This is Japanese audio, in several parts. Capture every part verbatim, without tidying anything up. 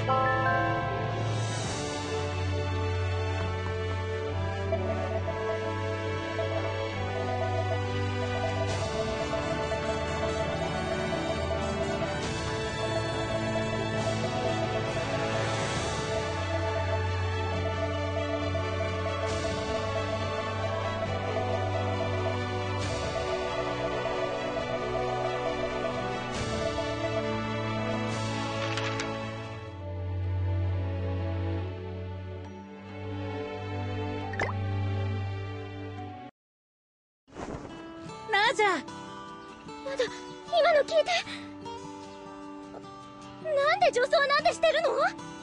じゃあ。やだ、今の聞いて。なんで女装なんてしてるの？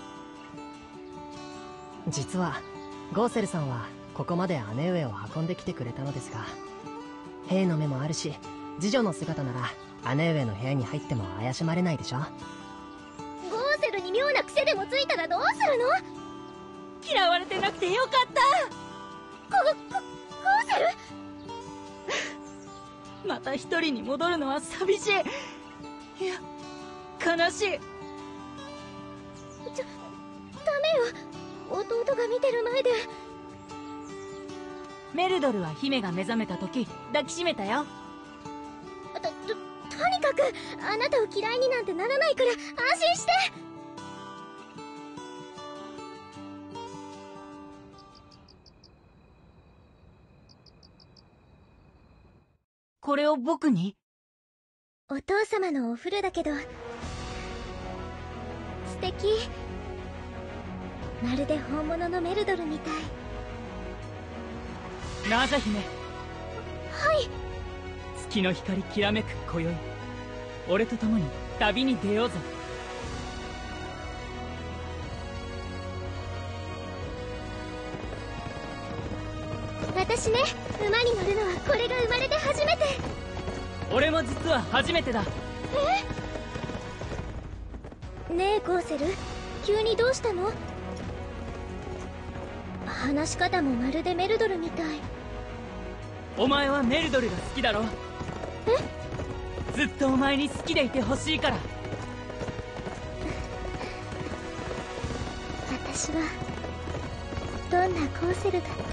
実はゴーセルさんはここまで姉上を運んできてくれたのですが、兵の目もあるし次女の姿なら姉上の部屋に入っても怪しまれないでしょ。ゴーセルに妙な癖でもついたらどうするの？ 嫌われてなくてよかった。 ゴ、ゴ、ゴーセルまた一人に戻るのは寂しい。いや、悲しい。 ちょ、ダメよ。弟が見てる前で。 メルドルは姫が目覚めた時抱きしめたよ。 と、と、とにかくあなたを嫌いになんてならないから安心して。 これを僕に？ お父様のお風呂だけど素敵。まるで本物のメルドルみたい。 ナージャ姫。 はい。 月の光きらめく今宵、俺と共に旅に出ようぜ。 私ね、馬に乗るのはこれが生まれて初めて。 俺も実は初めてだ。 え？ねえゴーセル、急にどうしたの？話し方もまるでメルドルみたい。 お前はメルドルが好きだろ？ え？ ずっとお前に好きでいてほしいから。 私はどんなゴーセルだって